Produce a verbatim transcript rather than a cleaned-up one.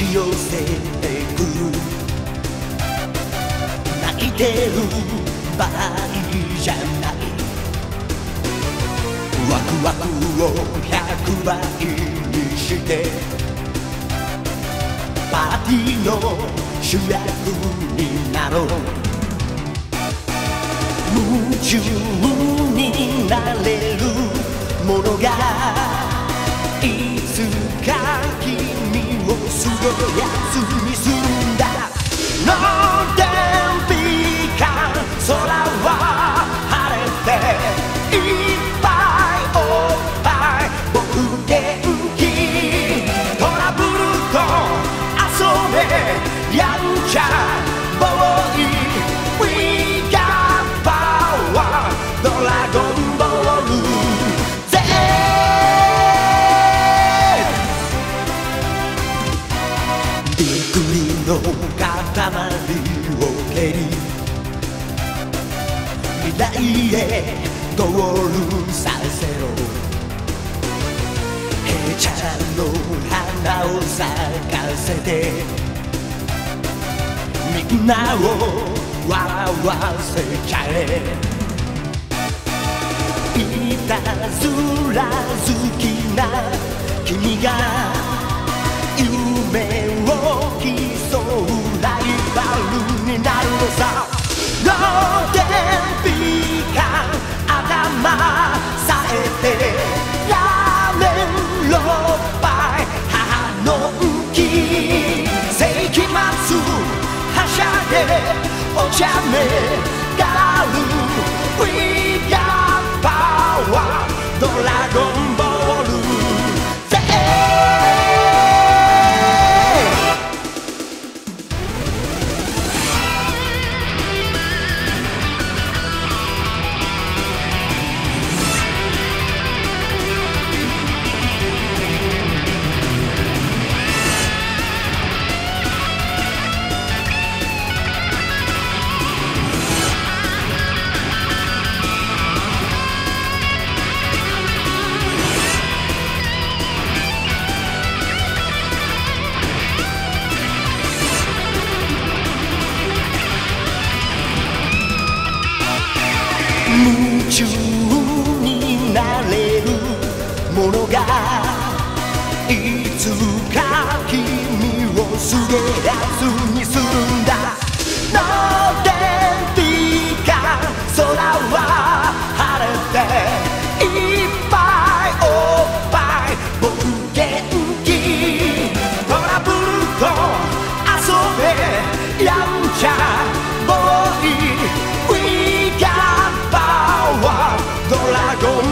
ち寄せてくる。泣いてる場合じゃない。ワクワクをひゃくばいにしてパーティーの主役になろう。夢中になれるものがいつか君をすげえやつにするんだ。の天日間空は晴れていっぱいおっぱい僕元気。トラブルと遊べやんちゃボーイ。 We got power ドラゴンボール。びっくりの塊を蹴り未来へゴールさせろ。平ちゃんの花を咲かせてみんなを笑わせちゃえ。いたずら好きな君が夢を競うライバルになるのさ。の天日間頭さえてラーメンろっぱい母の浮き世紀末はしゃげお茶目ガール。 We got power ドラゴンボール。夢中になれるものがいつか君をすげえやつにするんだ。の天日間空は晴れていっぱいおっぱい僕元気。トラブルと遊べやんちゃボーイ。ドラゴン